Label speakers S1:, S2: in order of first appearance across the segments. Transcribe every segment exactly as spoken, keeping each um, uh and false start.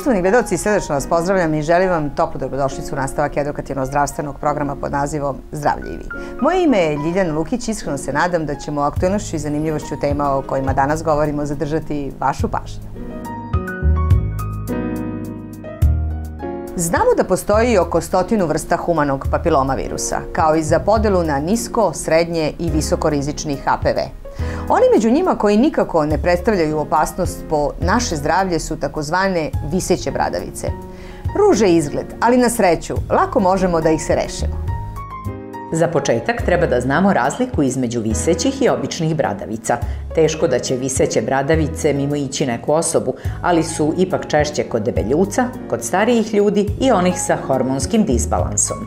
S1: Poštovani gledalci, srdačno vas pozdravljam i želim vam toplu dobrodošlicu u nastavak edukativno-zdravstvenog programa pod nazivom Zdravlje i vi. Moje ime je Ljiljana Lukić, iskreno se nadam da ćemo aktuelnošću i zanimljivošću tema o kojima danas govorimo zadržati vašu pažnju. Znamo da postoji oko stotinu vrsta humanog papiloma virusa, kao i za podelu na nisko, srednje i visokorizični H P V. Oni među njima koji nikako ne predstavljaju opasnost po naše zdravlje su takozvane viseće bradavice. Ruže izgled, ali na sreću, lako možemo da ih se rešimo.
S2: Za početak treba da znamo razliku između visećih i običnih bradavica. Teško da će viseće bradavice mimoići neku osobu, ali su ipak češće kod debeljuca, kod starijih ljudi i onih sa hormonskim disbalansom.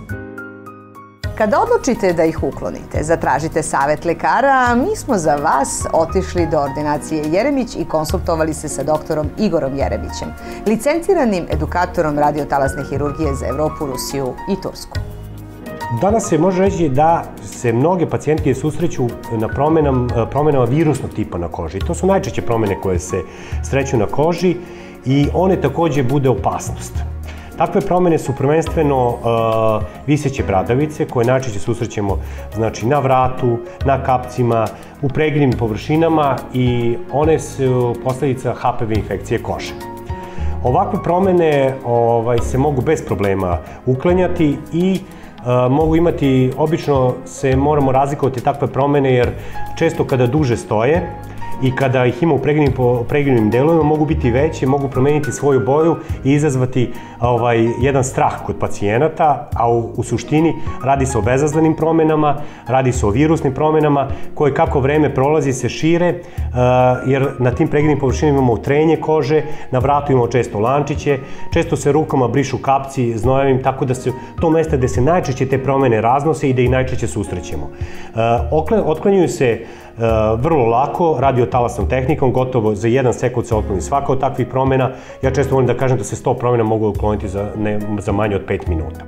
S1: Kada odlučite da ih uklonite, zatražite savet lekara, a mi smo za vas otišli do ordinacije Jeremić i konsultovali se sa doktorom Igorom Jeremićem, licenciranim edukatorom radiotalasne hirurgije za Evropu, Rusiju i Tursku.
S3: Danas se može reći da se mnoge pacijentke susreću na promenama virusnog tipa na koži. To su najčešće promene koje se sreću na koži i one takođe bude opasnost. Takve promene su prvenstveno viseće bradavice koje najčešće susrećemo na vratu, na kapcima, u preginim površinama i one su posledica H P V infekcije kože. Ovakve promene se mogu bez problema uklanjati i mogu imati, obično se moramo razlikovati takve promene jer često kada duže stoje i kada ih ima u preginulim delovima mogu biti veće, mogu promeniti svoju boju i izazvati jedan strah kod pacijenata, a u suštini radi se o bezazlenim promenama, radi se o virusnim promenama koje kako vreme prolazi se šire jer na tim preginulim površinama imamo trenje kože, na vratu imamo često lančiće, često se rukama brišu kapci znojevim, tako da se to mesto gde se najčešće te promene raznose i da ih najčešće susrećemo. Otklanjuju se vrlo lako, radiotalasnom tehnikom, gotovo za jedan sekund se otkloni svaka od takvih promena. Ja često volim da kažem da se sto promena mogu ukloniti za manje od pet minuta.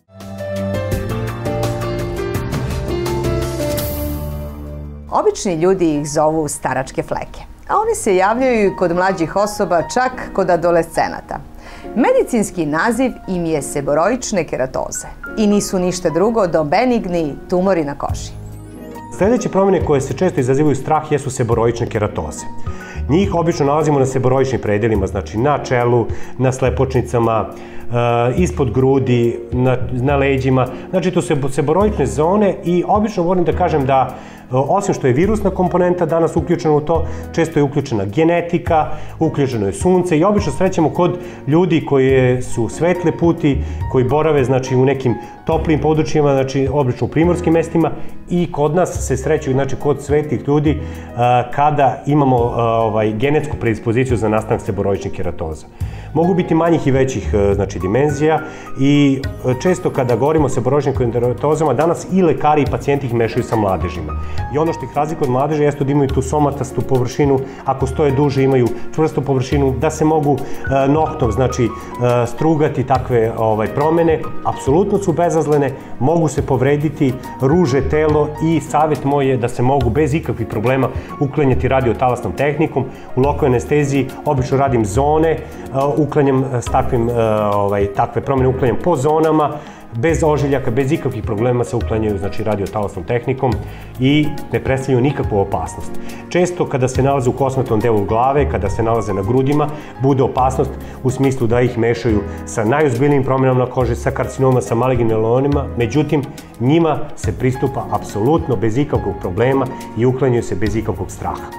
S1: Obični ljudi ih zovu staračke fleke, a one se javljaju kod mlađih osoba, čak kod adolescenata. Medicinski naziv im je seboroične keratoze i nisu ništa drugo do benigni tumori na koži.
S3: Sledeće promene koje se često izazivaju strah jesu seboroične keratoze. Njih obično nalazimo na seboroičnim predelima, znači na čelu, na slepočnicama, ispod grudi, na leđima. Znači to su seboroične zone i obično volim da kažem da osim što je virusna komponenta danas uključena u to, često je uključena genetika, uključeno je sunce i obično srećemo kod ljudi koji su svetle puti, koji borave u nekim toplim područjima, znači obično u primorskim mestima i kod nas se sreću, znači kod svetlih ljudi kada imamo genetsku predispoziciju za nastanak seboroičnih keratoza. Mogu biti manjih i većih dimenzija i često kada govorimo o seboroičnim keratozama, danas i lekari i pacijenti ih mešaju sa mladežima. I ono što ih razlikuje od mladeža jeste da imaju tu somatastu površinu, ako stoje duže imaju čvrstu površinu, da se mogu noktom, znači, strugati takve promene. Apsolutno su bezazlene, mogu se povrediti, ruže telo i savjet moj je da se mogu bez ikakvih problema uklanjati radiotalasnom tehnikom. U lokalnoj anesteziji obično radim zone, uklanjam takve promene, uklanjam po zonama, bez ožiljaka, bez ikakvih problema se uklanjaju radiotalasnom tehnikom i ne predstavljaju nikakvu opasnost. Često kada se nalaze u kosmatnom delu glave, kada se nalaze na grudima, bude opasnost u smislu da ih mešaju sa najozbiljnijim promenama na koži, sa karcinoma, sa malignim melonima, međutim njima se pristupa apsolutno bez ikakvog problema i uklanjaju se bez ikakvog straha.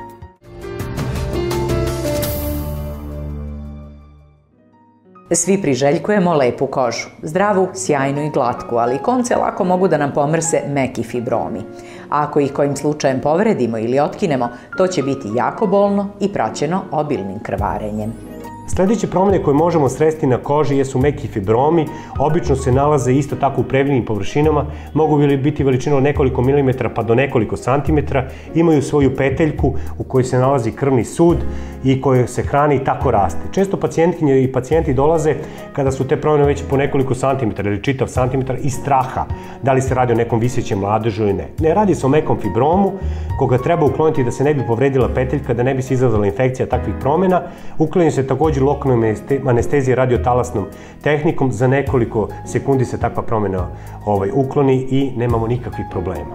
S2: Svi priželjkujemo lepu kožu, zdravu, sjajnu i glatku, ali konce lako mogu da nam pomrse meki fibromi. A ako ih kojim slučajem povredimo ili otkinemo, to će biti jako bolno i praćeno obilnim krvarenjem.
S3: Sledeće promene koje možemo sresti na koži jesu meki fibromi, obično se nalaze isto tako u previnim površinama, mogu biti veličina od nekoliko milimetara pa do nekoliko santimetara, imaju svoju peteljku u kojoj se nalazi krvni sud i koja se hrani i tako raste. Često pacijentkinje i pacijenti dolaze kada su te promene već po nekoliko santimetara ili čitav santimetar iz straha, da li se radi o nekom visećem mladežu ili ne. Ne, radi se o mekom fibromu koga treba ukloniti da se ne bi povredila peteljka, da ne bi se izazvala infekcija takvih promena. Uklanjaju se takođe također lokalnom anesteziji radiotalasnom tehnikom. Za nekoliko sekundi se takva promjena ovaj, ukloni i nemamo nikakvih problema.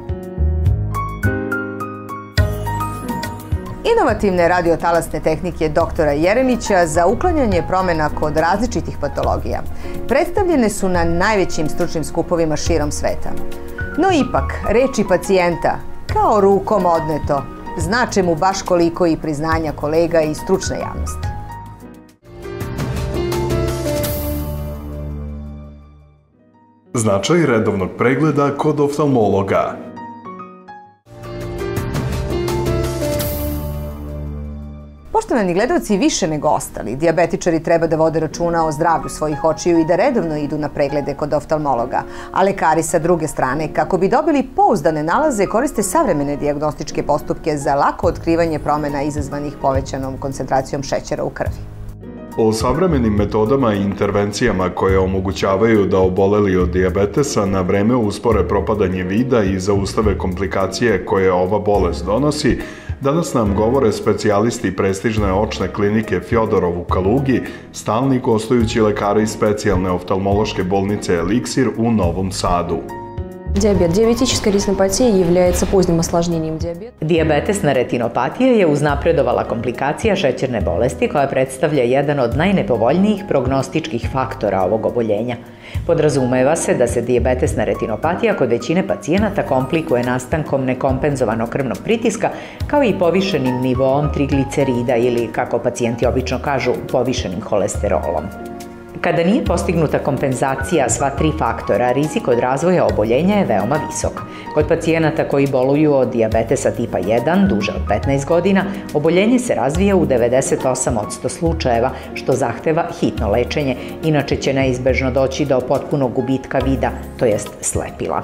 S1: Inovativne radiotalasne tehnike doktora Jeremića za uklanjanje promjena kod različitih patologija predstavljene su na najvećim stručnim skupovima širom sveta. No ipak, reči pacijenta, kao rukom odneto, znače mu baš koliko i priznanja kolega i stručne javnosti.
S4: Značaj redovnog pregleda kod oftalmologa.
S1: Poštovani gledalci, više nego ostali, dijabetičari treba da vode računa o zdravlju svojih očiju i da redovno idu na preglede kod oftalmologa, a lekari sa druge strane, kako bi dobili pouzdane nalaze, koriste savremene dijagnostičke postupke za lako otkrivanje promjena izazvanih povećanom koncentracijom šećera u krvi.
S4: O savremenim metodama i intervencijama koje omogućavaju da oboleli od dijabetesa na vreme uspore propadanje vida i zaustave komplikacije koje ova bolest donosi, danas nam govore specijalisti prestižne očne klinike Fjodorov u Kalugi, stalni gostujući lekari specijalne oftalmološke bolnice Eliksir u Novom Sadu.
S5: Диабет. Диабетическая ретинопатия является поздним осложнением диабета.
S2: Diabetesna retinopatija je uznapredovala komplikacija šećerne bolesti koja predstavlja jedan od najnepovoljnijih prognostičkih faktora ovog oboljenja. Podrazumeva se da se diabetesna retinopatija kod većine pacijenata komplikuje nastankom nekompenzovanog krvnog pritiska kao i povišenim nivoom triglicerida ili, kako pacijenti obično kažu, povišenim holesterolom. Kada nije postignuta kompenzacija sva tri faktora, rizik od razvoja oboljenja je veoma visok. Kod pacijenata koji boluju od dijabetesa tipa jedan duže od petnaest godina, oboljenje se razvija u devedeset osam posto slučajeva, što zahteva hitno lečenje, inače će neizbežno doći do potpunog gubitka vida, to jest slepila.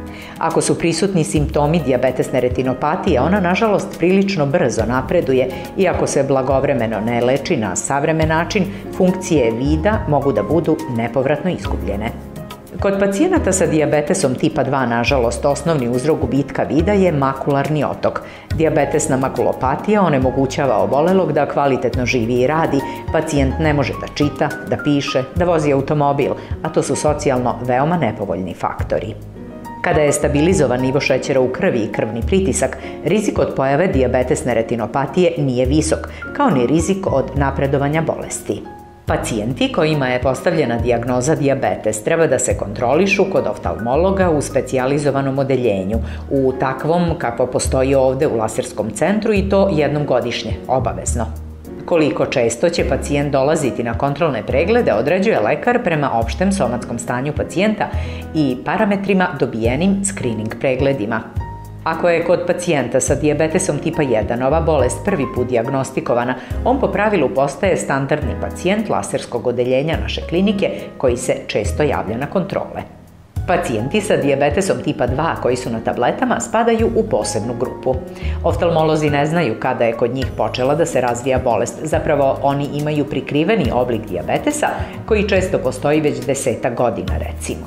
S2: Ako su prisutni simptomi dijabetesne retinopatije, ona nažalost prilično brzo napreduje i ako se blagovremeno ne leči na savremen način, funkcije vida mogu da budu nepovratno izgubljene. Kod pacijenata sa dijabetesom tipa dva, nažalost, osnovni uzrok gubitka vida je makularni otok. Dijabetesna makulopatija onemogućava obolelog da kvalitetno živi i radi, pacijent ne može da čita, da piše, da vozi automobil, a to su socijalno veoma nepovoljni faktori. Kada je stabilizovan nivo šećera u krvi i krvni pritisak, rizik od pojave dijabetesne retinopatije nije visok, kao ni rizik od napredovanja bolesti. Pacijenti kojima je postavljena dijagnoza dijabetes treba da se kontrolišu kod oftalmologa u specijalizovanom odeljenju, u takvom kakvo postoji ovde u Laserskom centru, i to jednom godišnje, obavezno. Koliko često će pacijent dolaziti na kontrolne preglede određuje lekar prema opštem somatskom stanju pacijenta i parametrima dobijenim screening pregledima. Ako je kod pacijenta sa dijabetesom tipa jedan ova bolest prvi put dijagnostikovana, on po pravilu postaje standardni pacijent laserskog odeljenja naše klinike koji se često javlja na kontrole. Pacijenti sa dijabetesom tipa dva koji su na tabletama spadaju u posebnu grupu. Oftalmolozi ne znaju kada je kod njih počela da se razvija bolest, zapravo oni imaju prikriveni oblik dijabetesa koji često postoji već desetak godina, recimo.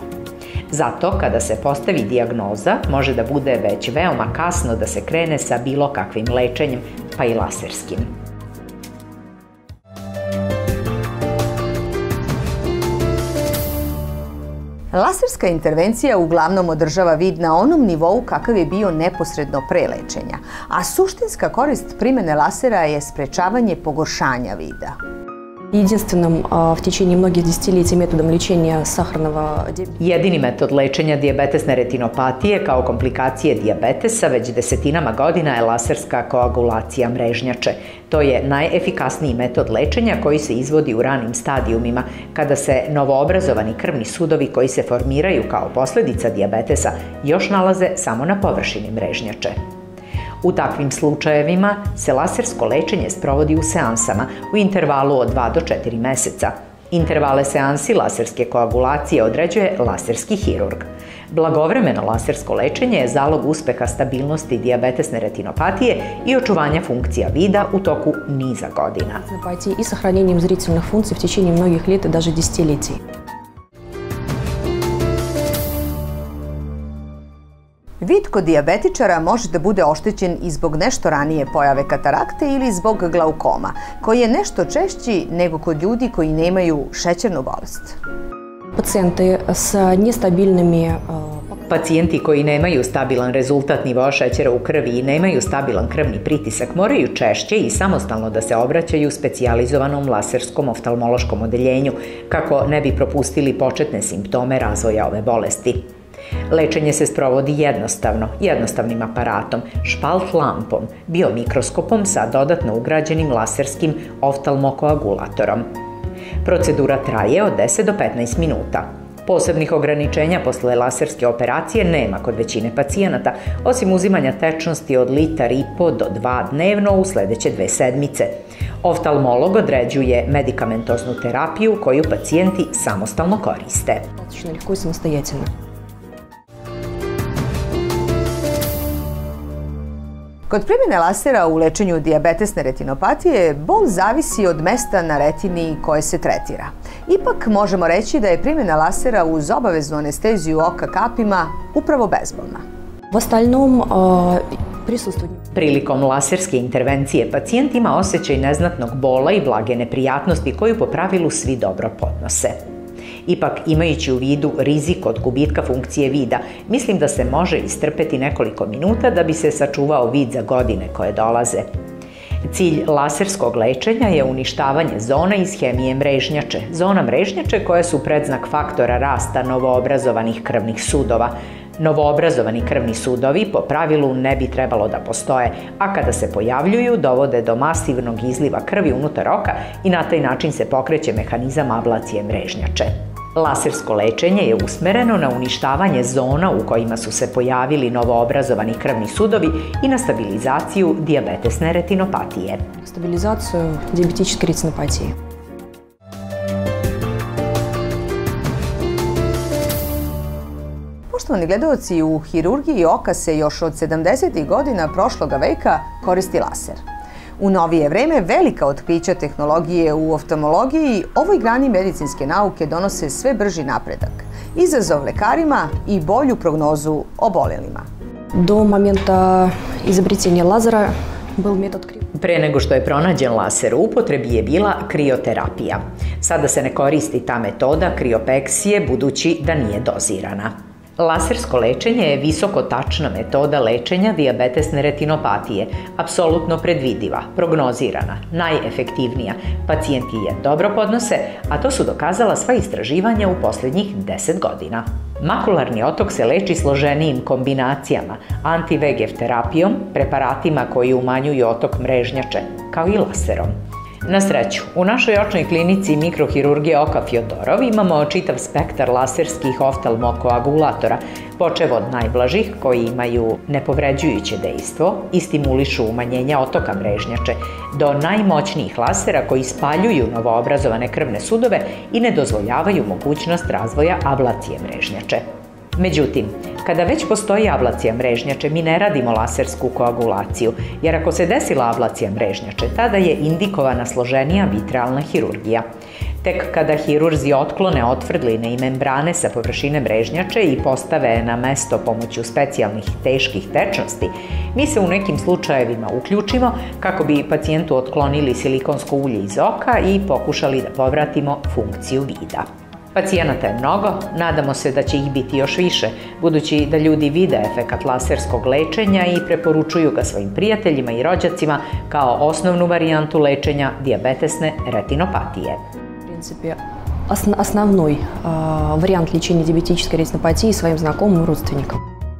S2: Zato, kada se postavi dijagnoza, može da bude već veoma kasno da se krene sa bilo kakvim lečenjem, pa i laserskim.
S1: Laserska intervencija uglavnom održava vid na onom nivou kakav je bio neposredno pre lečenja, a suštinska korist primene lasera je sprečavanje pogoršanja vida.
S5: Единственным в течение многих десятилетий методом лечения сахарного диабета.
S2: Jedini metod lečenja dijabetesne retinopatije kao komplikacije dijabetesa već desetinama godina je laserska koagulacija mrežnjače. To je najefikasniji metod lečenja koji se izvodi u ranim stadijumima, kada se novoobrazovani krvni sudovi koji se formiraju kao posledica dijabetesa još nalaze samo na površini mrežnjače. U takvim slučajevima se lasersko lečenje sprovodi u seansama u intervalu od dva do četiri meseca. Intervale seansi laserske koagulacije određuje laserski hirurg. Blagovremeno lasersko lečenje je zalog uspeha stabilnosti dijabetesne retinopatije i očuvanja funkcija vida u toku niza godina.
S5: И сохранением зрительных функций в течение многих лет и даже десятилетий.
S1: Vid kod dijabetičara može da bude oštećen i zbog nešto ranije pojave katarakte ili zbog glaukoma, koji je nešto češći nego kod ljudi koji nemaju šećernu bolest.
S5: Pacijenti s nestabilnimi
S2: Pacijenti koji nemaju stabilan rezultat nivoa šećera u krvi i nemaju stabilan krvni pritisak moraju češće i samostalno da se obraćaju specijalizovanom laserskom oftalmološkom odeljenju kako ne bi propustili početne simptome razvoja ove bolesti. Lečenje se sprovodi jednostavno, jednostavnim aparatom, špalt lampom, biomikroskopom sa dodatno ugrađenim laserskim oftalmokoagulatorom. Procedura traje od deset do petnaest minuta. Posebnih ograničenja posle laserske operacije nema kod većine pacijenata, osim uzimanja tečnosti od litar i po do dva dnevno u sledeće dve sedmice. Oftalmolog određuje medikamentoznu terapiju koju pacijenti samostalno koriste.
S5: lehko i samostojatilno.
S1: Kod primjene lasera u lečenju dijabetesne retinopatije, bol zavisi od mesta na retini koje se tretira. Ipak možemo reći da je primjena lasera uz obaveznu anesteziju oka kapima upravo bezbolna.
S5: V остальном присутствует.
S2: Prilikom laserske intervencije pacijent ima osjećaj neznatnog bola i blage neprijatnosti koju po pravilu svi dobro podnose. Ipak, imajući u vidu rizik od gubitka funkcije vida, mislim da se može istrpeti nekoliko minuta da bi se sačuvao vid za godine koje dolaze. Cilj laserskog lečenja je uništavanje zona iz hemije mrežnjače, zona mrežnjače koje su predznak faktora rasta novoobrazovanih krvnih sudova. Novoobrazovani krvni sudovi po pravilu ne bi trebalo da postoje, a kada se pojavljuju dovode do masivnog izliva krvi unutar oka i na taj način se pokreće mehanizam ablacije mrežnjače. Lasersko lečenje je usmereno na uništavanje zona u kojima su se pojavili novoobrazovani krvni sudovi i na stabilizaciju dijabetesne retinopatije.
S5: Stabilizaciju dijabetičke retinopatije.
S1: Poštovani gledaoci, u hirurgiji oka se još od sedamdesetih godina prošloga veka koristi laser. U novije vreme velika otkrića tehnologije u oftalmologiji ovoj grani medicinske nauke donose sve brži napredak, izazov lekarima i bolju prognozu obolelima.
S5: Do momenta izobretenja lazera byl metod krio.
S2: Pre nego što je pronađen laser u upotrebi je bila krioterapija. Sada se ne koristi ta metoda kriopeksije budući da nije dozirana. Lasersko lečenje je visoko tačna metoda lečenja dijabetesne retinopatije, apsolutno predvidiva, prognozirana, najefektivnija. Pacijenti je dobro podnose, a to su dokazala sva istraživanja u posljednjih deset godina. Makularni otok se leči složenijim kombinacijama, anti-V G F terapijom, preparatima koji umanjuju otok mrežnjače, kao i laserom. Na sreću, u našoj očnoj klinici mikrohirurgije oka Fjodorov imamo čitav spektar laserskih oftalmokoagulatora, počev od najblažih koji imaju nepovređujuće dejstvo i stimulišu umanjenja otoka mrežnjače, do najmoćnijih lasera koji spaljuju novoobrazovane krvne sudove i ne dozvoljavaju mogućnost razvoja ablacije mrežnjače. Međutim, kada već postoji ablacija mrežnjače, mi ne radimo lasersku koagulaciju, jer ako se desila ablacija mrežnjače, tada je indikovana složenija vitrealna hirurgija. Tek kada hirurzi otklone otvrdline i membrane sa površine mrežnjače i postave na mesto pomoću specijalnih teških tečnosti, mi se u nekim slučajevima uključimo kako bi pacijentu otklonili silikonsko ulje iz oka i pokušali da povratimo funkciju vida. Pacijenata je mnogo, nadamo se da će ih biti još više, budući da ljudi vide efekat laserskog lečenja i preporučuju ga svojim prijateljima i rođacima kao osnovnu varijantu lečenja dijabetesne retinopatije.
S5: В принципе, основной вариант лечения диабетической ретинопатии своим знакомым и родственникам.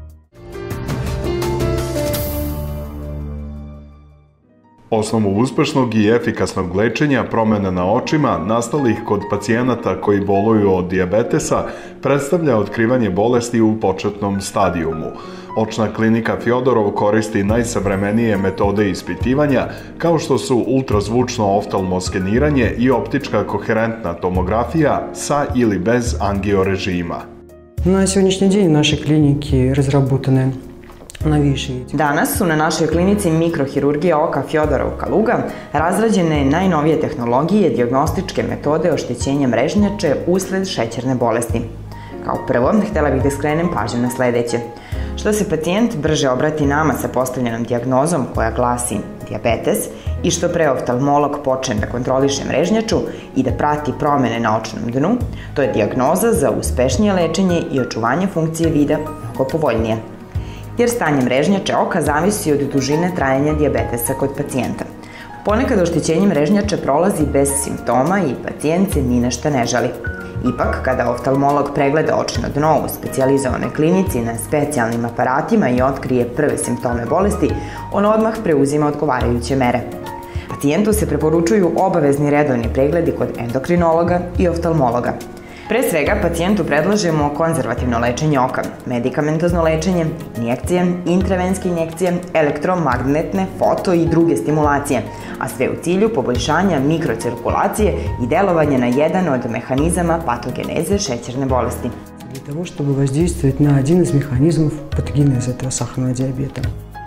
S4: Osnovu uspešnog i efikasnog lečenja promena na očima nastalih kod pacijenata koji boluju od dijabetesa predstavlja otkrivanje bolesti u početnom stadijumu. Očna klinika Fjodorov koristi najsavremenije metode ispitivanja kao što su ultrazvučno oftalmoskeniranje i optička koherentna tomografija sa ili bez angiorežima.
S6: На сегодняшний день в нашей клинике разработаны
S7: Danas su na našoj klinici mikrohirurgije oka Fjodorov Kaluga razrađene najnovije tehnologije dijagnostičke metode oštećenja mrežnjače usled šećerne bolesti. Kao prvo, htela bih da skrenem pažnju na sledeće. što se pacijent brže obrati nama sa postavljenom dijagnozom koja glasi dijabetes i što pre oftalmolog počne da kontroliše mrežnjaču i da prati promene na očnom dnu, to je dijagnoza za uspešnije lečenje i očuvanje funkcije vida mnogo povoljnije. Jer stanje mrežnjače oka zavisi od dužine trajanja dijabetesa kod pacijenta. Ponekad oštećenje mrežnjače prolazi bez simptoma i pacijent se ni nešto ne žali. Ipak, kada oftalmolog pregleda očno dno u specijalizovanoj klinici na specijalnim aparatima i otkrije prve simptome bolesti, on odmah preuzima odgovarajuće mere. Pacijentu se preporučuju obavezni redovni pregledi kod endokrinologa i oftalmologa. Pre svega, pacijentu predlažemo konzervativno lečenje oka, medikamentozno lečenje, injekcije, intravenske injekcije, elektromagnetne, foto i druge stimulacije, a sve u cilju poboljšanja mikrocirkulacije i delovanja na jedan od mehanizama patogeneze šećerne bolesti.
S6: Для того, чтобы воздействовать на один из механизмов патогенеза этого сахарного диабета.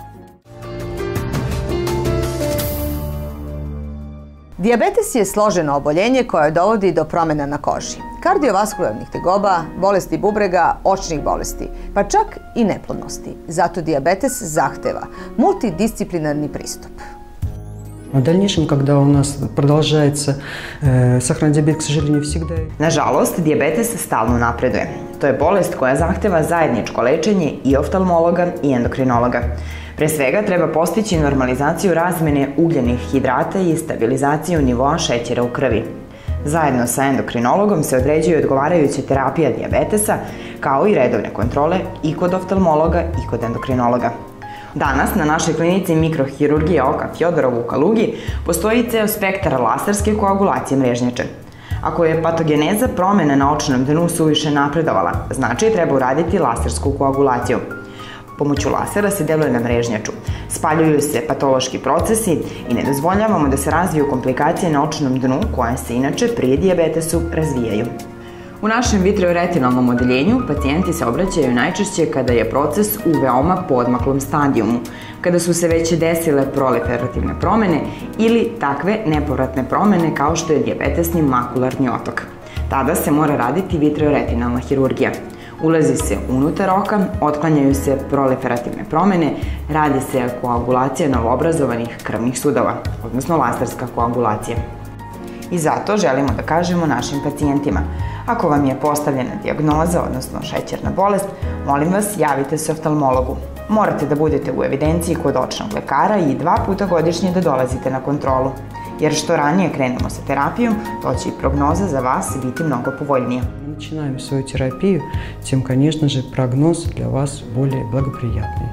S1: Dijabetes je složeno oboljenje koje dovodi do promjena na koži, kardiovaskularnih tegoba, bolesti bubrega, očnih bolesti, pa čak i neplodnosti. Zato dijabetes zahteva multidisciplinarni pristup.
S6: В дальнейшем, когда у нас продолжается э, сахарный диабет, к сожалению, всегда...
S7: Nažalost, dijabetes stalno napreduje. To je bolest koja zahteva zajedničko lečenje i oftalmologa i endokrinologa. Pre svega treba postići normalizaciju razmene ugljenih hidrata i stabilizaciju nivoa šećera u krvi. Zajedno sa endokrinologom se određuje odgovarajuća terapija dijabetesa, kao i redovne kontrole i kod oftalmologa i kod endokrinologa. Danas na našoj klinici mikrohirurgije oka Fjodorov u Kalugi postoji ceo spektar laserske koagulacije mrežnjače. Ako je patogeneza promjena na očnom dnu suviše napredovala, znači treba uraditi lasersku koagulaciju. Pomoću lasera se deluje na mrežnjaču, spaljuju se patološki procesi i ne dozvoljavamo da se razviju komplikacije na očnom dnu koje se inače pri dijabetesu razvijaju. U našem vitreoretinalnom odeljenju pacijenti se obraćaju najčešće kada je proces u veoma poodmaklom stadijumu, kada su se već desile proliferativne promene ili takve nepovratne promene kao što je dijabetesni makularni otok. Tada se mora raditi vitreoretinalna hirurgija. Ulazi se unutar oka, otklanjaju se proliferativne promene, radi se koagulacija novoobrazovanih krvnih sudova, odnosno laserska koagulacija. I zato želimo da kažemo našim pacijentima, ako vam je postavljena dijagnoza, odnosno šećerna bolest, molim vas, javite se oftalmologu. Morate da budete u evidenciji kod očnog lekara i dva puta godišnje da dolazite na kontrolu. Jer što ranije krenemo sa terapijom, to će i prognoza za vas biti mnogo povoljnija.
S6: Начинаем свою терапию, тем, конечно же, прогноз для вас более благоприятный.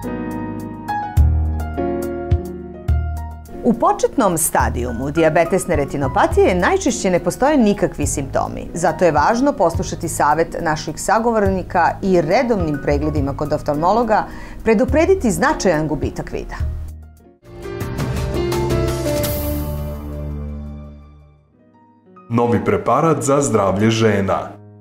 S1: U početnom stadijumu dijabetesne retinopatije najčešće ne postoje nikakvi simptomi. Zato je važno poslušati savjet naših sagovornika i redovnim pregledima kod oftalmologa preduprediti značajan gubitak vida.
S4: Novi preparat za zdravlje žena.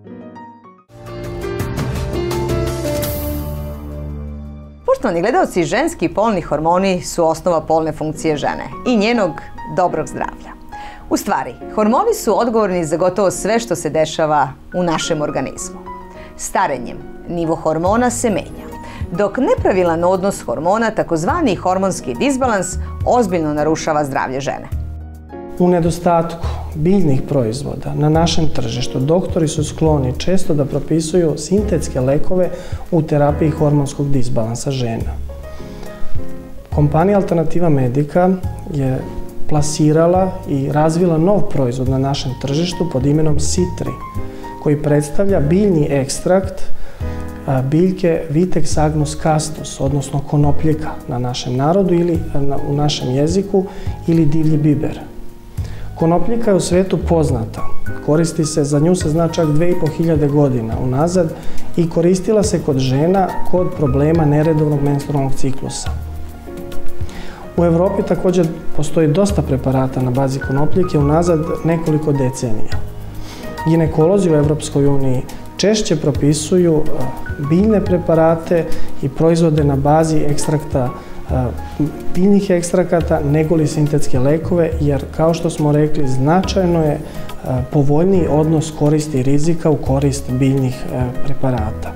S1: Poštovani gledaoci, ženski polni hormoni su osnova polne funkcije žene i njenog dobrog zdravlja. U stvari, hormoni su odgovorni za gotovo sve što se dešava u našem organizmu. Starenjem nivo hormona se menja, dok nepravilan odnos hormona, takozvani hormonski disbalans, ozbiljno narušava zdravlje žene.
S8: U nedostatku biljnih proizvoda na našem tržištu doktori su skloni često da propisuju sintetske lekove u terapiji hormonskog disbalansa žena. Kompanija Alternativa Medica je plasirala i razvila nov proizvod na našem tržištu pod imenom Citri, koji predstavlja biljni ekstrakt biljke Vitex agnus castus, odnosno konopljika na našem narodu ili u našem jeziku, ili divlji biber. Konopljika je u svetu poznata. Koristi se, za nju se zna čak dve i po hiljade godina unazad i koristila se kod žena kod problema neredovnog menstrualnog ciklusa. U Evropi također postoji dosta preparata na bazi konopljike unazad nekoliko decenija. Ginekolozi u Evropskoj uniji češće propisuju biljne preparate i proizvode na bazi ekstrakta biljnih ekstrakata nego li sintetske lekove, jer kao što smo rekli, značajno je povoljniji odnos koristi i rizika u korist biljnih preparata.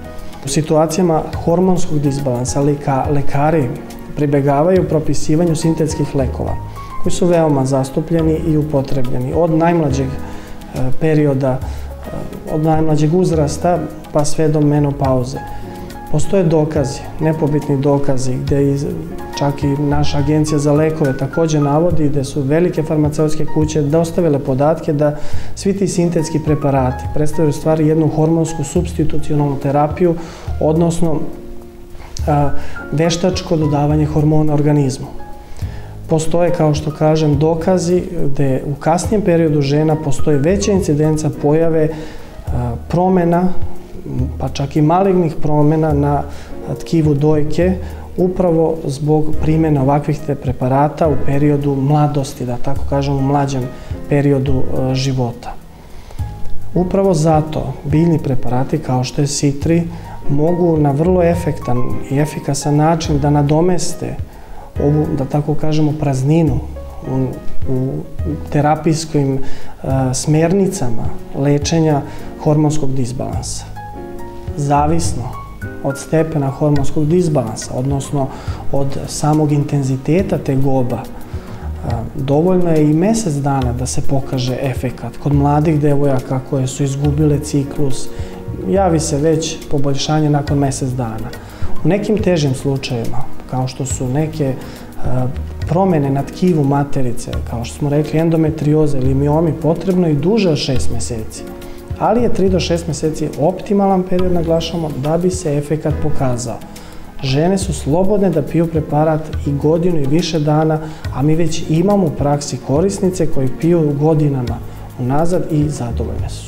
S8: U situacijama hormonskog disbalansa lekari pribegavaju propisivanju sintetskih lekova koji su veoma zastupljeni i upotrebljeni od najmlađeg perioda, od najmlađeg uzrasta pa sve do menopauze. Postoje dokazi, nepobitni dokazi, gde čak i naša agencija za lekove takođe navodi da su velike farmaceutske kuće dostavile podatke da svi ti sintetski preparati predstavljaju u stvari jednu hormonsku supstitucionalnu terapiju, odnosno veštačko dodavanje hormona organizmu. Postoje, kao što kažem, dokazi gde u kasnijem periodu žena postoji veća incidenca pojave promena, pa čak i malignih promena na tkivu dojke, upravo zbog primjene ovakvih te preparata u periodu mladosti, da tako kažem, u mlađem periodu života. Upravo zato biljni preparati kao što je Sitri mogu na vrlo efektan i efikasan način da nadomeste ovu, da tako kažemo, prazninu u, u terapijskim smernicama lečenja hormonskog disbalansa. Zavisno od stepena hormonskog disbalansa, odnosno od samog intenziteta tegoba, dovoljno je i mesec dana da se pokaže efekat. Kod mladih devojaka koje su izgubile ciklus, javi se već poboljšanje nakon mesec dana. U nekim težim slučajevima, kao što su neke promene na tkivu materice, kao što smo rekli endometrioza ili miomi, potrebno i duže od šest meseci. Ali je tri do šest meseci optimalan period, naglašamo, da bi se efekat pokazao. Žene su slobodne da piju preparat i godinu i više dana, a mi već imamo u praksi korisnice koji piju godinama unazad i zadovoljne su.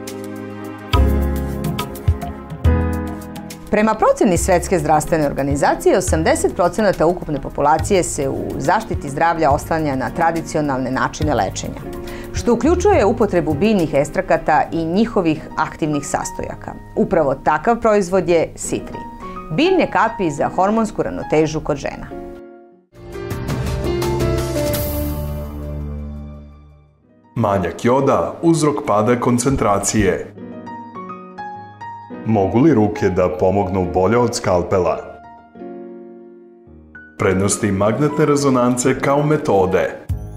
S1: Prema proceni Svetske zdravstvene organizacije, osamdeset procenata ukupne populacije se u zaštiti zdravlja oslanja na tradicionalne načine lečenja, što uključuje upotrebu biljnih ekstrakata i njihovih aktivnih sastojaka. Upravo takav proizvod je Sitri, biljne kapi za hormonsku ravnotežu kod žena.
S4: Manjak joda uzrok pada koncentracije. Mogu li ruke da pomognu bolje od skalpela? Prednosti magnetne rezonance kao metode.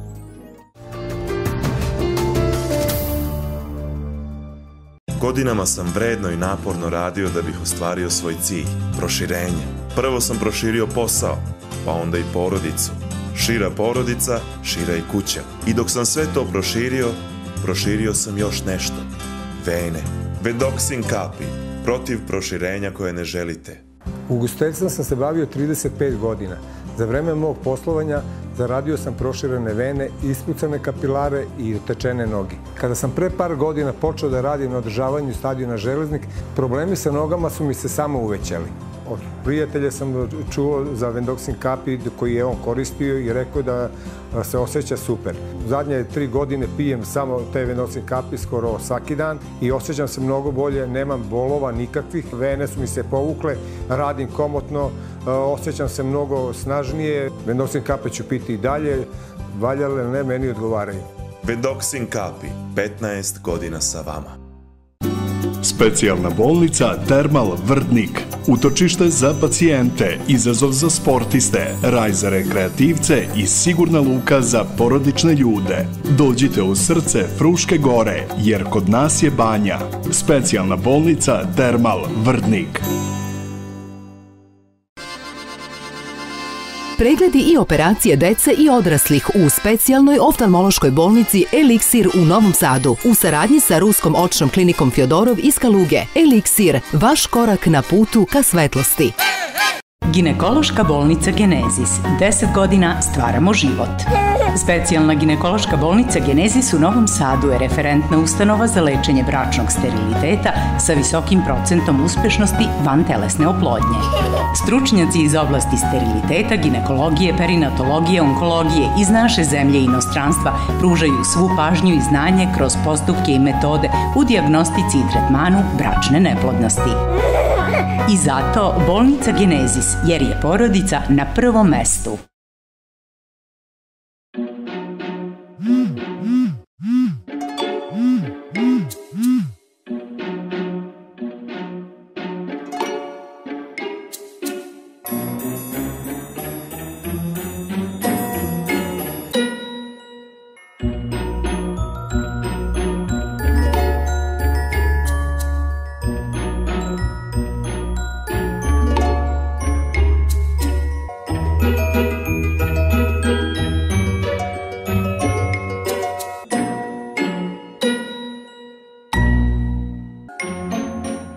S9: Godinama sam vredno i naporno radio da bih ostvario svoj cilj, proširenje. Prvo sam proširio posao, pa onda i porodicu. Šira porodica, šira i kuća. I dok sam sve to proširio, proširio sam još nešto. Vene. Vendoksin kapi. Protiv proširenja koje ne želite.
S10: Ugostiteljstvom sam se bavio trideset pet godina. Za vreme mog poslovanja zaradio sam proširene vene, ispucane kapilare i otečene noge. Kada sam pre par godina počeo da radim na održavanju stadiona Železnik, problemi sa nogama su mi se samo uvećali. Od prijatelja sam čuo za Vendoksin kapi koji je on koristio i rekao da se osjeća super. Zadnje tri godine pijem samo te Vendoksin kapi skoro svaki dan i osjećam se mnogo bolje, nemam bolova nikakvih, vene su mi se povukle, radim komotno, osjećam se mnogo snažnije. Vendoksin kape ću piti i dalje, valjale ne, meni odgovaraju.
S9: Vendoksin kapi, petnaest godina sa vama.
S4: Specijalna bolnica Termal Vrdnik. Utočište za pacijente, izazov za sportiste, raj za rekreativce i sigurna luka za porodične ljude. Dođite u srce Fruške gore, jer kod nas je banja. Specijalna bolnica Termal Vrdnik.
S11: Pregledi i operacije dece i odraslih u specijalnoj oftalmološkoj bolnici Eliksir u Novom Sadu u saradnji sa Ruskom očnom klinikom Fjodorov iz Kaluge. Eliksir, vaš korak na putu ka svetlosti.
S12: Ginekološka bolnica Genezis. deset godina stvaramo život. Specijalna ginekološka bolnica Genezis u Novom Sadu je referentna ustanova za lečenje bračnog steriliteta sa visokim procentom uspešnosti vantelesne oplodnje. Stručnjaci iz oblasti steriliteta, ginekologije, perinatologije, onkologije iz naše zemlje i inostranstva pružaju svu pažnju i znanje kroz postupke i metode u dijagnostici i tretmanu bračne neplodnosti. I zato bolnica Genezis, jer je porodica na prvom mestu.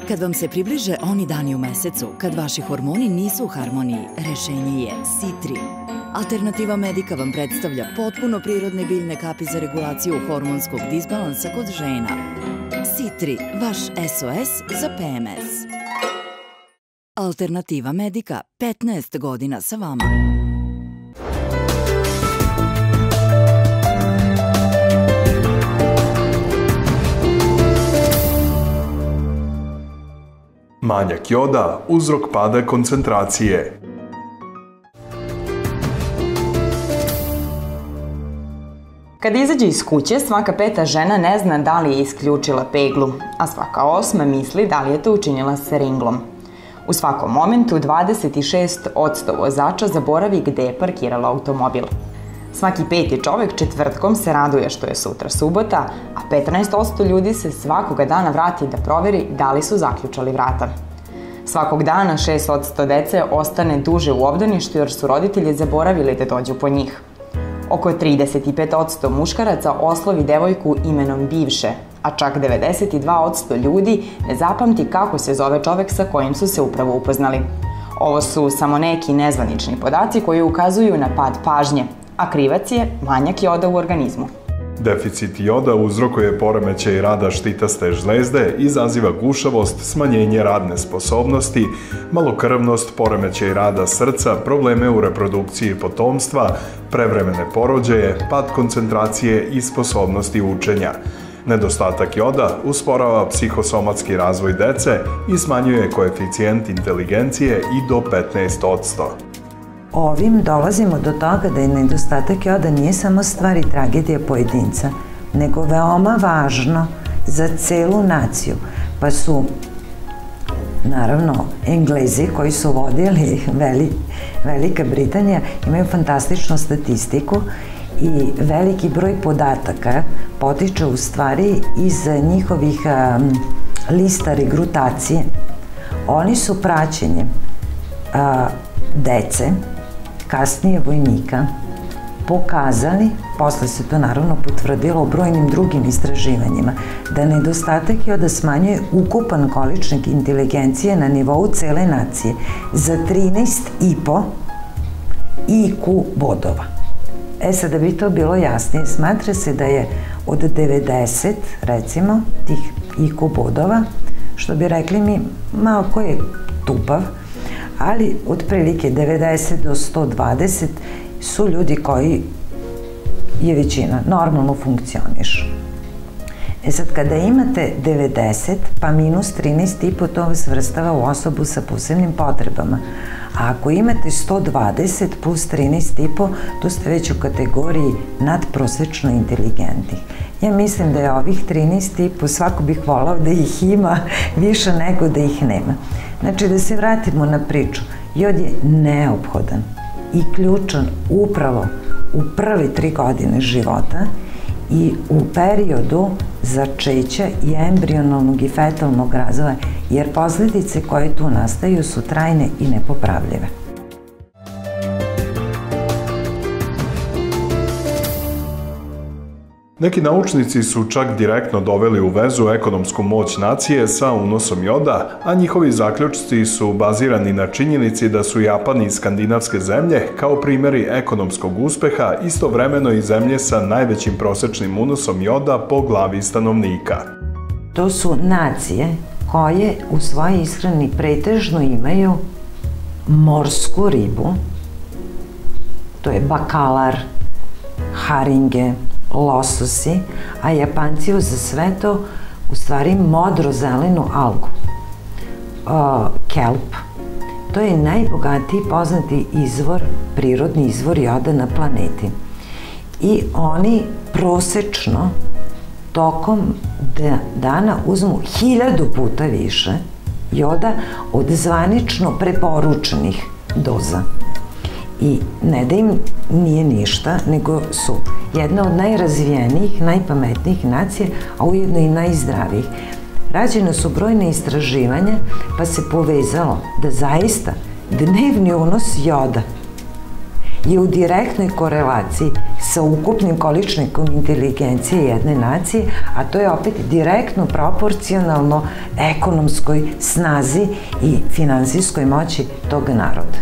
S13: Kad vam se približe oni dani u mesecu, kad vaši hormoni nisu u harmoniji, rešenje je Citri. Alternativa Medika vam predstavlja potpuno prirodne biljne kapi za regulaciju hormonskog disbalansa kod žena. Citri, vaš S O S za P M S. Alternativa Medika, petnaest godina sa vama.
S4: Manjak joda, uzrok pada koncentracije.
S7: Kad izađe iz kuće, svaka peta žena ne zna da li je isključila peglu, a svaka osma misli da li je to učinila sa ringlom. U svakom momentu dvadeset šest posto vozača zaboravi gde je parkirala automobil. Svaki peti čovek četvrtkom se raduje što je sutra subota, a petnaest posto ljudi se svakoga dana vrati da proveri da li su zaključali vrata. Svakog dana šest posto dece ostane duže u obdaništu jer su roditelji zaboravili da dođu po njih. Oko trideset pet posto muškaraca oslovi devojku imenom bivše, a čak devedeset dva posto ljudi ne zapamti kako se zove čovek sa kojim su se upravo upoznali. Ovo su samo neki nezvanični podaci koji ukazuju na pad pažnje, a krivac je manjak joda u organizmu.
S4: Deficit joda uzrokuje poremećaj rada štitaste žlezde, izaziva gušavost, smanjenje radne sposobnosti, malokrvnost, poremećaj rada srca, probleme u reprodukciji potomstva, prevremene porođaje, pad koncentracije i sposobnosti učenja. Nedostatak joda usporava psihosomatski razvoj dece i smanjuje koeficijent inteligencije i do petnaest posto.
S14: Ovim dolazimo do toga da je nedostatak joda nije samo stvar i tragedija pojedinca, nego veoma važno za celu naciju. Pa su, naravno, Englezi koji su vodili Velika Britanija imaju fantastičnu statistiku i veliki broj podataka potiče u stvari iz njihovih lista regrutacije. Oni su praćenjem dece, kasnije vojnika, pokazali, posle se to naravno potvrdilo u brojnim drugim istraživanjima, da nedostatak joda smanjuje ukupan količnik inteligencije na nivou cele nacije za trinaest i po I Q bodova. E sad, da bi to bilo jasnije, smatra se da je od devedeset, recimo, tih I Q bodova, što bi rekli mi, malo ko je tupav, ali otprilike devedeset do sto dvadeset su ljudi koji je većina, normalno funkcionišu. E sad, kada imate devedeset pa minus trinaest i po, to vas svrstava u osobu sa posebnim potrebama. A ako imate sto dvadeset plus trinaest i po, to ste već u kategoriji nadprosečno inteligentnih. Ja mislim da je ovih trinaest i po, svako bih volao da ih ima više nego da ih nema. Znači, da se vratimo na priču. Jod je neophodan i ključan upravo u prve tri godine života i u periodu začeća i embrionalnog i fetalnog razvoja, jer posljedice koje tu nastaju su trajne i nepopravljive.
S4: Neki naučnici su čak direktno doveli u vezu ekonomsku moć nacije sa unosom joda, a njihovi zaključci su bazirani na činjenici da su Japan i skandinavske zemlje kao primjeri ekonomskog uspeha istovremeno i zemlje sa najvećim prosečnim unosom joda po glavi stanovnika.
S14: To su nacije koje u svojoj ishrani pretežno imaju morsku ribu, to je bakalar, haringe, lososi, a Japanci za sve to u stvari modro-zelenu algu. Kelp. To je najbogatiji poznati izvor, prirodni izvor joda na planeti. I oni prosečno tokom dana uzmu hiljadu puta više joda od zvanično preporučenih doza. I ne da im nije ništa, nego su jedna od najrazvijenijih, najpametnijih nacija, a ujedno i najzdravijih. Rađene su brojne istraživanja, pa se povezalo da zaista dnevni unos joda je u direktnoj korelaciji sa ukupnim količnikom inteligencije jedne nacije, a to je opet direktno proporcionalno ekonomskoj snazi i finansijskoj moći tog naroda.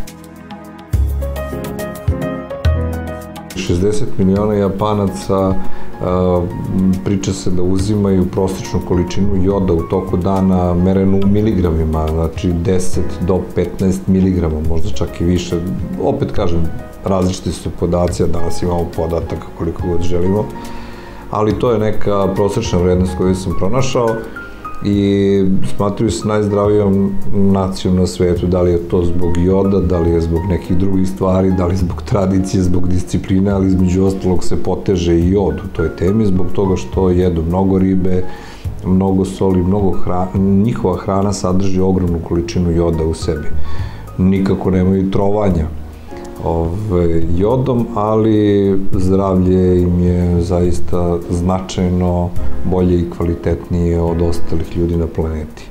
S15: šezdeset miliona Japanaca priča se da uzimaju prosječnu količinu joda u toku dana merenu u miligramima, znači deset do petnaest miligrama, možda čak i više. Opet kažem, različiti su podaci, a danas imamo podataka koliko god želimo, ali to je neka prosječna vrednost koju sam pronašao i smatruju se najzdravijom nacijom na svetu. Da li je to zbog joda, da li je zbog nekih drugih stvari, da li zbog tradicije, zbog discipline, ali između ostalog se poteže i jod u toj temi zbog toga što jedu mnogo ribe, mnogo soli, mnogo hrane. Njihova hrana sadrži ogromnu količinu joda u sebi. Nikako nemaju trovanja jodom, ali zdravlje im je zaista značajno bolje i kvalitetnije od ostalih ljudi na planeti.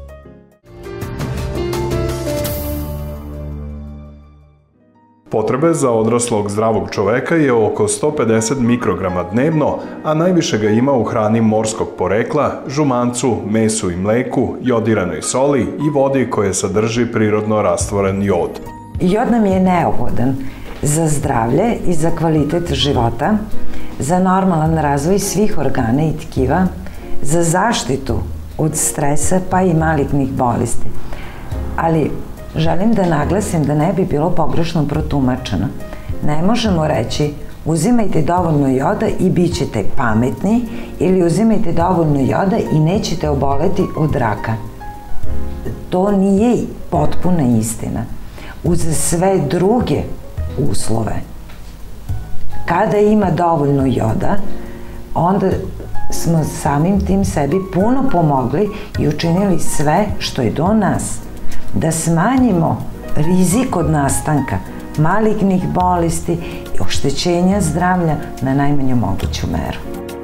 S4: Potrebe za odraslog zdravog čoveka je oko sto pedeset mikrograma dnevno, a najviše ga ima u hrani morskog porekla, žumancu, mesu i mleku, jodiranoj soli i vodi koje sadrži prirodno rastvoren jod.
S14: Jod nam je neophodan za zdravlje i za kvalitet života, za normalan razvoj svih organa i tkiva, za zaštitu od stresa pa i malignih bolesti. Ali želim da naglasim da ne bi bilo pogrešno protumačeno. Ne možemo reći uzimajte dovoljno joda i bit ćete pametni ili uzimajte dovoljno joda i nećete oboleti od raka. To nije potpuna istina. Uz sve druge uslove. Kada ima dovoljno joda, onda smo samim tim sebi puno pomogli i učinili sve što je do nas da smanjimo rizik od nastanka malignih bolesti i oštećenja zdravlja na najmanju moguću meru.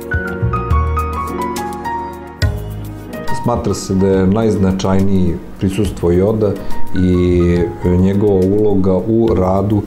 S15: Smatra se da je najznačajniji prisustvo joda i njegova uloga u radu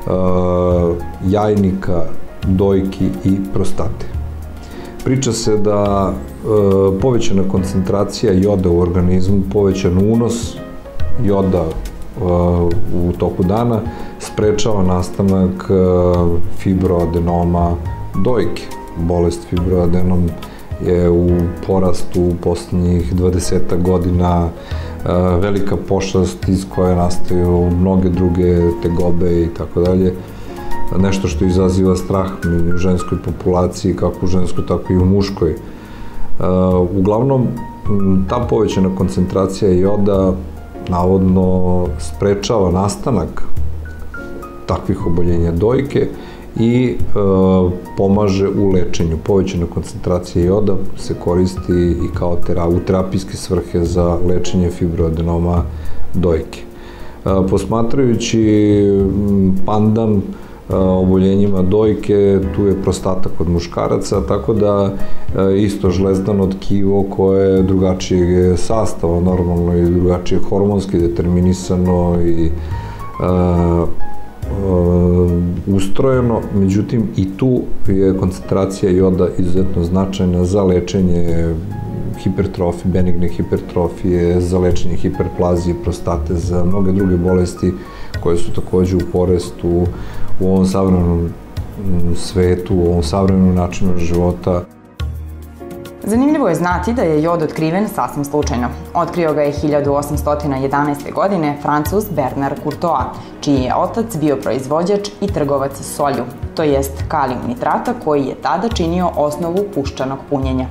S15: jajnika, dojki i prostate. Priča se da povećana koncentracija joda u organizmu, povećan unos joda u toku dana sprečava nastanak fibroadenoma dojke. Bolest fibroadenom je u porastu u poslednjih dvadesetak godina, velika pošast iz koje nastaju mnoge druge tegobe i tako dalje. Nešto što izaziva strah u ženskoj populaciji, kako u ženskoj, tako i u muškoj. Uglavnom, ta povećana koncentracija joda navodno sprečava nastanak takvih oboljenja dojke i e, pomaže u lečenju. Povećana koncentracija joda se koristi i kao tera, u terapijske svrhe za lečenje fibroadenoma dojke. E, posmatrajući pandan e, oboljenjima dojke, tu je prostata kod muškaraca, tako da e, isto žlezdano tkivo koje je drugačijeg sastava, normalno i drugačije hormonski determinisano i e, ustrojeno, međutim i tu je koncentracija joda izuzetno značajna za lečenje hipertrofije, benigne hipertrofije, za lečenje hiperplazije prostate, za mnoge druge bolesti koje su takođe u porastu u ovom savremenom svetu, u ovom savremenom načinu života.
S7: Zanimljivo je znati da je jod otkriven sasvim slučajno. Otkrio ga je hiljadu osamsto jedanaeste. godine Francuz Bernard Courtois, čiji je otac bio proizvođač i trgovac solju, to jest kalijum nitrata koji je tada činio osnovu puščanog punjenja.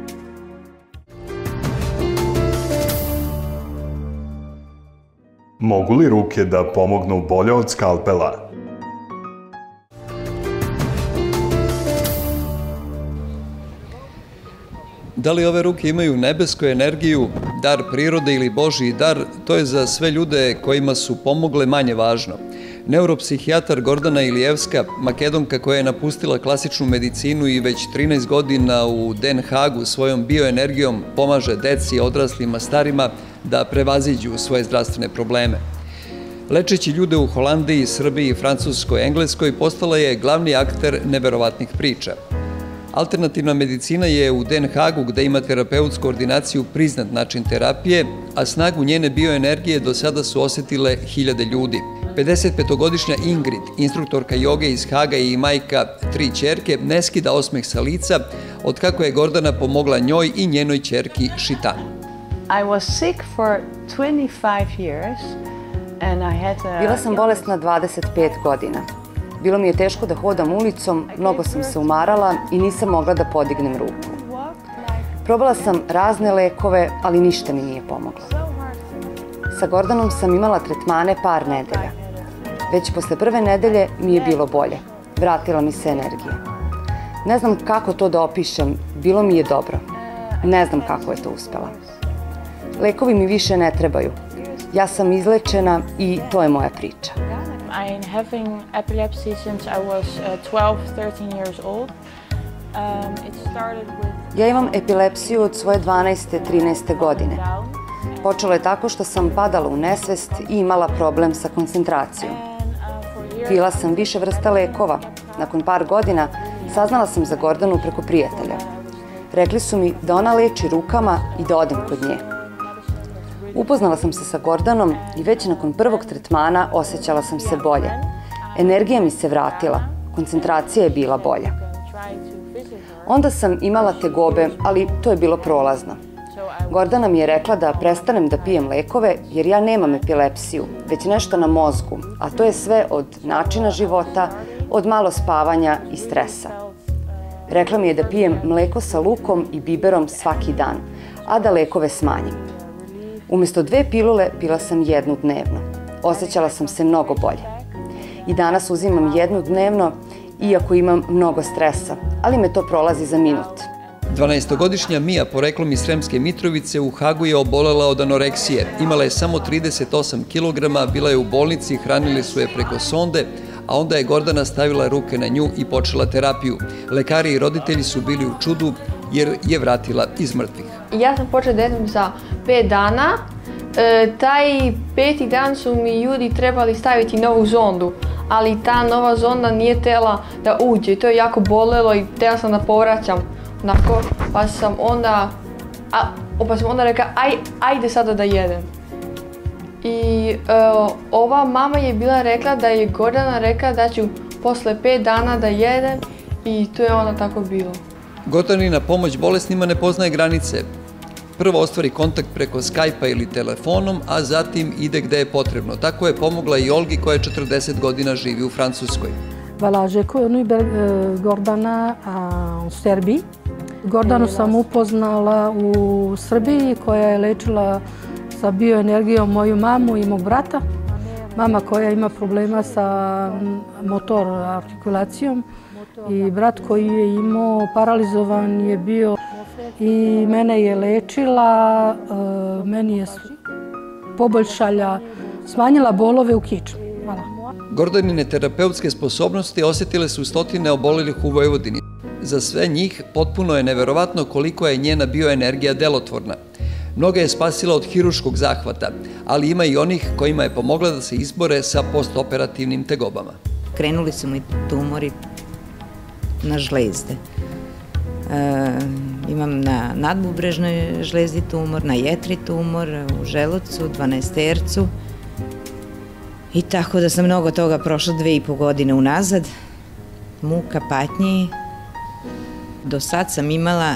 S4: Mogu li ruke da pomognu bolje od skalpela?
S16: Da li ove ruke imaju nebesku energiju, dar prirode ili Božji dar, to je za sve ljude kojima su pomogle manje važno. Neuropsihijatar Gordana Ilijevska, Makedonka koja je napustila klasičnu medicinu i već trinaest godina u Den Hagu svojom bioenergijom pomaže deci, odraslima, starima da prevaziđu svoje zdravstvene probleme. Lečeći ljude u Holandiji, Srbiji, Francuskoj, Engleskoj postala je glavni akter neverovatnih priča. Alternativna medicina je u Den Haagu, gde ima terapeutsku ordinaciju, priznat način terapije, a snagu njene bioenergije do sada su osetile hiljade ljudi. pedesetpetogodišnja Ingrid, instruktorka joge iz Haga i majka tri ćerke, ne skida osmeh sa lica od kako je Gordana pomogla njoj i njenoj ćerki Šitan.
S17: I was sick for twenty-five years and I had a...
S18: Bila sam bolesna dvadeset pet godina. Bilo mi je teško da hodam ulicom, mnogo sam se umarala i nisam mogla da podignem ruku. Probala sam razne lekove, ali ništa mi nije pomoglo. Sa Gordanom sam imala tretmane par nedelja. Već posle prve nedelje mi je bilo bolje. Vratila mi se energija. Ne znam kako to da opišem, bilo mi je dobro. Ne znam kako je to uspela. Lekovi mi više ne trebaju. Ja sam izlečena i to je moja priča.
S17: I'm having epilepsy since I was uh, twelve, thirteen years old. Um, it started with...
S18: Ja imam epilepsiju od svoje dvanaeste, trinaeste godine. Počelo je tako što sam padala u nesvest i imala problem sa koncentracijom. Pila sam više vrsta lekova. Nakon par godina saznala sam za Gordanu preko prijatelja. Rekli su mi da ona leči rukama i da odem kod nje. Upoznala sam se sa Gordanom i već nakon prvog tretmana osjećala sam se bolje. Energija mi se vratila, koncentracija je bila bolja. Onda sam imala tegobe, ali to je bilo prolazno. Gordana mi je rekla da prestanem da pijem lekove jer ja nemam epilepsiju, već nešto na mozgu, a to je sve od načina života, od malo spavanja i stresa. Rekla mi je da pijem mleko sa lukom i biberom svaki dan, a da lekove smanjim. Umesto dve pilule pila sam jednu dnevno. Osjećala sam se mnogo bolje. I danas uzimam jednu dnevno, iako imam mnogo stresa, ali me to prolazi za minut.
S16: dvanaestogodišnja Mija, poreklom iz Sremske Mitrovice, u Hagu je obolela od anoreksije. Imala je samo trideset osam kilograma, bila je u bolnici, hranili su je preko sonde, a onda je Gordana stavila ruke na nju i počela terapiju. Lekari i roditelji su bili u čudu jer je vratila iz mrtvih.
S19: Ja sam počela da jedem za pet dana. E, taj peti dan su mi ljudi trebali staviti novu zondu, ali ta nova zonda nije tela da uđe. To je jako bolelo i tela sam da povraćam. Onako, pa sam onda, a, pa sam onda rekla, aj, ajde sada da jedem. I e, ova mama je bila rekla da je Gordana rekla da ću posle pet dana da jedem i to je onda tako bilo.
S16: Gordanina pomoć bolesnima ne poznaje granice. Prvo ostvari kontakt preko Skype-a ili telefonom, a zatim ide gde je potrebno. Tako je pomogla i Olgi koja je četrdeset godina živi u Francuskoj.
S20: Voilà, j'ai connu Gordana u Srbiji. Gordanu sam upoznala u Srbiji koja je lečila sa bioenergijom moju mamu i mog brata. Mama koja ima problema sa motor artikulacijom i brat koji je imao paralizovan je bio i mene je lečila, meni je poboljšala, smanjila bolove u kičmi.
S16: Gordanine terapeutske sposobnosti osjetile su stotine obolelih u Vojvodini. Za sve njih potpuno je neverovatno koliko je njena bioenergija delotvorna. Mnoga je spasila od hiruškog zahvata, ali ima i onih kojima je pomogla da se izbore sa postoperativnim tegobama.
S21: Krenuli su mi tumori na žlezde. E, imam na nadbubrežnoj žlezdi tumor, na jetri tumor, u želucu, dvanaestercu. I tako da sam mnogo toga prošla dve i po godine unazad. Muka, patnji. Do sad sam imala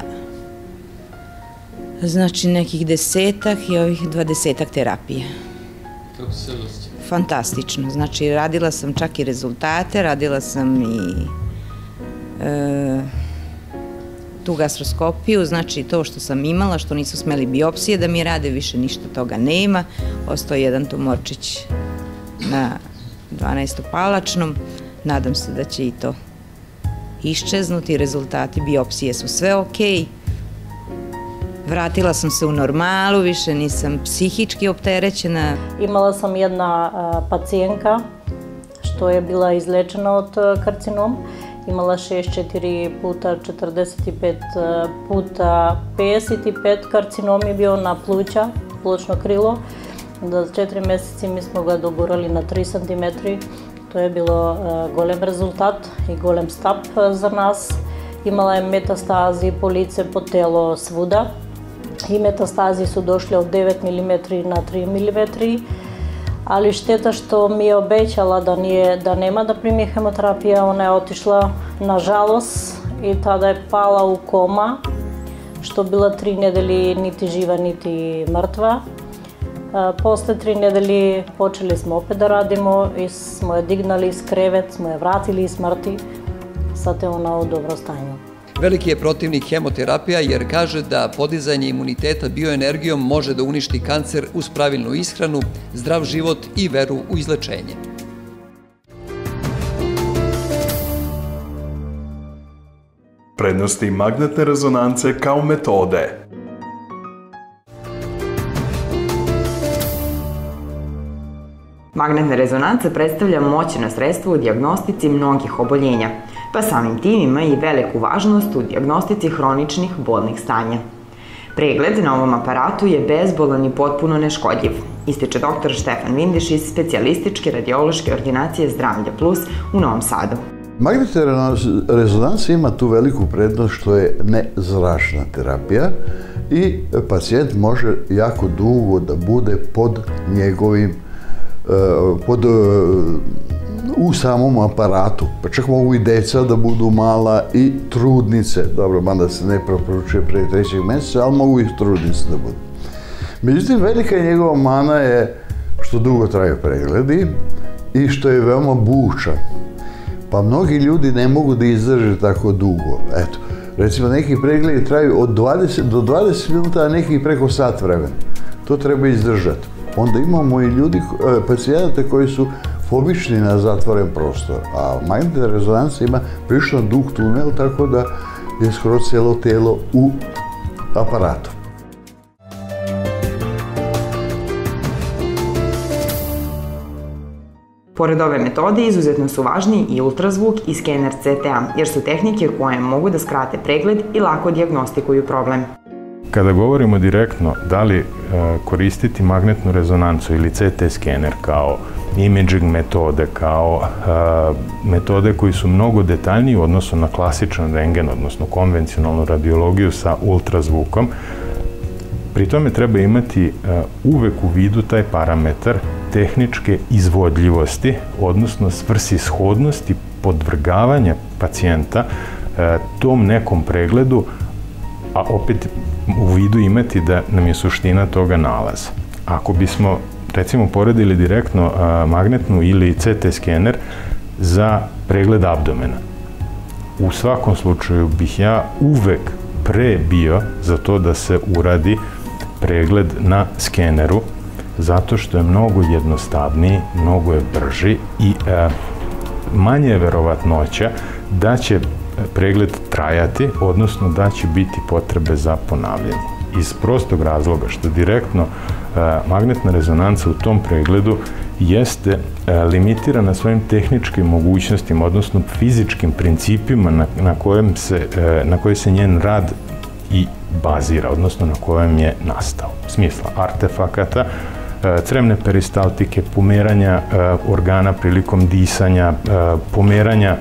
S21: znači nekih desetak i ovih dvadesetak terapija.
S22: Kako se osjeća?
S21: Fantastično. Znači radila sam čak i rezultate, radila sam i e, tu gastroskopiju, znači to što sam imala, što nisu smeli biopsije da mi rade, više ništa toga nema. Ostao jedan tumorčić na dvanaestopalačnom. Nadam se da će i to iščeznuti. Rezultati biopsije su sve okej. Vratila sam se u normalu, više nisam psihički opterećena.
S23: Imala sam jedna pacijenka što je bila izlečena od karcinom. Imala šezdeset četiri puta četrdeset pet puta pedeset pet karcinom je bio na pluća, plućno krilo. Za četiri meseci mi smo ga dogurali na tri centimetra. To je bilo golem rezultat i golem stap za nas. Imala je metastazi po lice, po telo, svuda. I metastazi su došli od devet milimetara na tri milimetra. Ali šteta što mi je obećala da, nije, da nema da primi hemoterapija, ona je otišla nažalost i tada je pala u koma, što bila tri nedelji niti živa niti mrtva. Posle tri nedelji počeli smo opet da radimo i smo je dignali iz krevet, smo je vratili iz smrti. Sad je ona u dobro stanju.
S16: Veliki je protivnik hemoterapija jer kaže da podizanje imuniteta bioenergijom može da uništi kancer uz pravilnu ishranu, zdrav život i veru u izlečenje.
S4: Prednosti magnetne rezonance kao metode.
S7: Magnetna rezonanca predstavlja moćno sredstvo u dijagnostici mnogih oboljenja, pa samim tim ima i veliku važnost u dijagnostici hroničnih bolnih stanja. Pregled na ovom aparatu je bezbolan i potpuno neškodljiv, ističe doktor Štefan Vindiš iz specijalističke radiološke ordinacije Zdravlja Plus u Novom Sadu.
S2: Magnetna rezonanca ima tu veliku prednost što je nezračna terapija i pacijent može jako dugo da bude pod njegovim pod, u samom aparatu. Pa čak mogu i deca da budu mala i trudnice. Dobro, mada se ne preporučuje pre trećeg meseca, ali mogu i trudnice da budu. Međutim, velika je njegova mana je što dugo traju pregledi i što je veoma bučan. Pa mnogi ljudi ne mogu da izdrže tako dugo. Eto, recimo neki pregledi traju od dvadeset do dvadeset minuta, a neki preko sat vremena. To treba izdržati. Onda imamo i ljudi, pacijente koji su fobični na zatvoren prostor, a magnetna rezonanca ima prilično dug tunel, tako da je skoro cijelo telo u aparatu.
S7: Pored ove metode, izuzetno su važni i ultrazvuk i skener C T A, jer su tehnike koje mogu da skrate pregled i lako dijagnostikuju problem.
S3: Kada govorimo direktno da li koristiti magnetnu rezonancu ili C T skener kao imaging metode, kao metode koji su mnogo detaljniji u odnosu na klasičan rentgen, odnosno konvencionalnu radiologiju sa ultrazvukom, pri tome treba imati uvek u vidu taj parametar tehničke izvodljivosti, odnosno svrsishodnosti podvrgavanja pacijenta tom nekom pregledu, a opet u vidu imati da nam je suština toga nalaza. Ako bismo, recimo, poredili direktno magnetnu ili C T skener za pregled abdomena, u svakom slučaju bih ja uvek pre bio za to da se uradi pregled na skeneru, zato što je mnogo jednostavniji, mnogo je brži i manje je verovatnoća da će pregled trajati, odnosno da će biti potrebe za ponavljanje. Iz prostog razloga što direktno magnetna rezonanca u tom pregledu jeste limitirana svojim tehničkim mogućnostima, odnosno fizičkim principima na kojem se, na koji se njen rad i bazira, odnosno na kojem je nastao. U smisla artefakata, crevne peristaltike, pomeranja organa prilikom disanja, pomeranja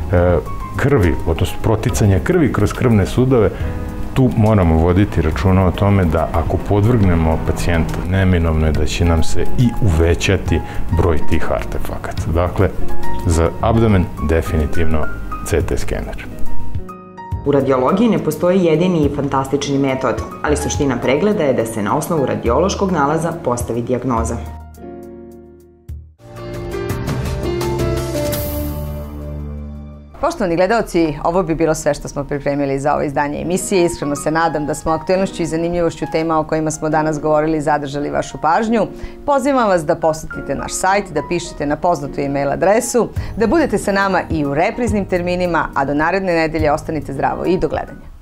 S3: krvi, odnosno proticanja krvi kroz krvne sudove. Tu moramo voditi računa o tome da ako podvrgnemo pacijenta, neminovno je da će nam se i uvećati broj tih artefakata. Dakle, za abdomen definitivno C T skener.
S7: U radiologiji ne postoji jedini i fantastični metod, ali suština pregleda je da se na osnovu radiološkog nalaza postavi dijagnoza.
S1: Poštovani gledalci, ovo bi bilo sve što smo pripremili za ovo izdanje emisije. Iskreno se nadam da smo aktuelnošću i zanimljivošću tema o kojima smo danas govorili zadržali vašu pažnju. Pozivam vas da posetite naš sajt, da pišete na poznatu e-mail adresu, da budete sa nama i u repriznim terminima, a do naredne nedelje ostanite zdravo i do gledanja.